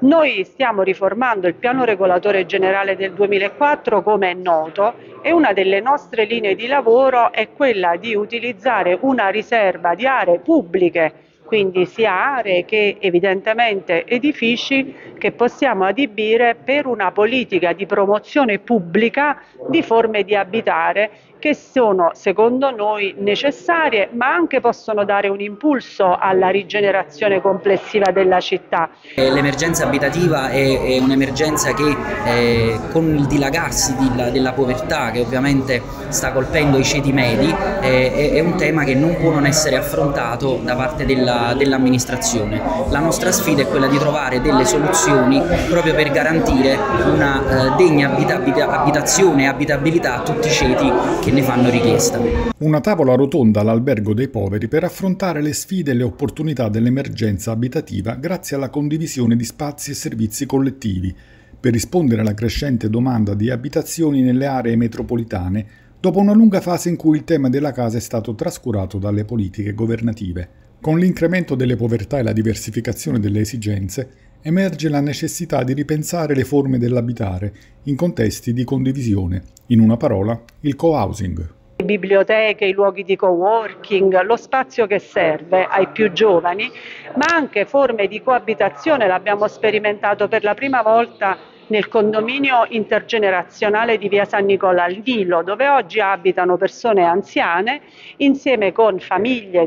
Noi stiamo riformando il piano regolatore generale del 2004, come è noto, e una delle nostre linee di lavoro è quella di utilizzare una riserva di aree pubbliche, quindi sia aree che evidentemente edifici, che possiamo adibire per una politica di promozione pubblica di forme di abitare che sono secondo noi necessarie, ma anche possono dare un impulso alla rigenerazione complessiva della città. L'emergenza abitativa è un'emergenza che con il dilagarsi della povertà, che ovviamente sta colpendo i ceti medi, è un tema che non può non essere affrontato da parte dell'amministrazione. La nostra sfida è quella di trovare delle soluzioni proprio per garantire una degna abitazione e abitabilità a tutti i ceti che ne fanno richiesta. Una tavola rotonda all'Albergo dei Poveri per affrontare le sfide e le opportunità dell'emergenza abitativa grazie alla condivisione di spazi e servizi collettivi, per rispondere alla crescente domanda di abitazioni nelle aree metropolitane dopo una lunga fase in cui il tema della casa è stato trascurato dalle politiche governative. Con l'incremento delle povertà e la diversificazione delle esigenze, emerge la necessità di ripensare le forme dell'abitare in contesti di condivisione, in una parola, il co-housing. Biblioteche, i luoghi di coworking, lo spazio che serve ai più giovani, ma anche forme di coabitazione. L'abbiamo sperimentato per la prima volta nel condominio intergenerazionale di via San Nicola al Nilo, dove oggi abitano persone anziane insieme con famiglie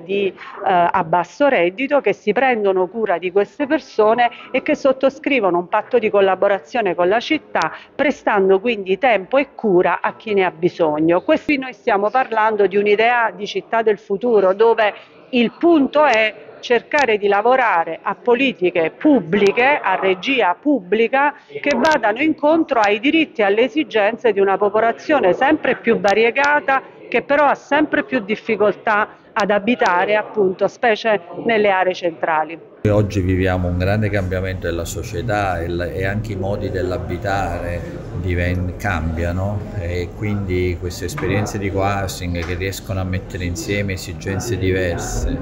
a basso reddito che si prendono cura di queste persone e che sottoscrivono un patto di collaborazione con la città, prestando quindi tempo e cura a chi ne ha bisogno. Qui noi stiamo parlando di un'idea di città del futuro, dove il punto è cercare di lavorare a politiche pubbliche, a regia pubblica, che vadano incontro ai diritti e alle esigenze di una popolazione sempre più variegata, che però ha sempre più difficoltà ad abitare, appunto, specie nelle aree centrali. Oggi viviamo un grande cambiamento della società e anche i modi dell'abitare cambiano, e quindi queste esperienze di co-housing che riescono a mettere insieme esigenze diverse,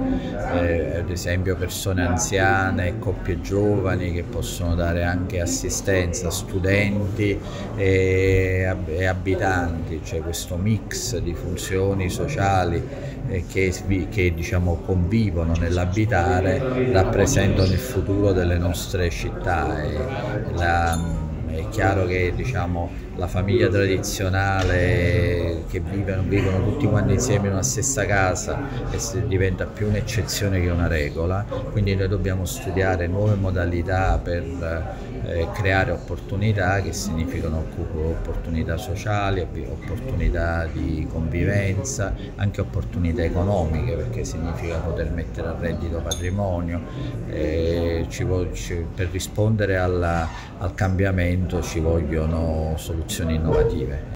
ad esempio persone anziane, coppie giovani che possono dare anche assistenza, studenti e abitanti, cioè questo mix di funzioni sociali che diciamo convivono nell'abitare, rappresentano il futuro delle nostre città. È chiaro che diciamo, la famiglia tradizionale che vivono tutti quanti insieme in una stessa casa diventa più un'eccezione che una regola, quindi noi dobbiamo studiare nuove modalità per creare opportunità che significano opportunità sociali, opportunità di convivenza, anche opportunità economiche, perché significa poter mettere a reddito patrimonio. Per rispondere al cambiamento ci vogliono soluzioni innovative.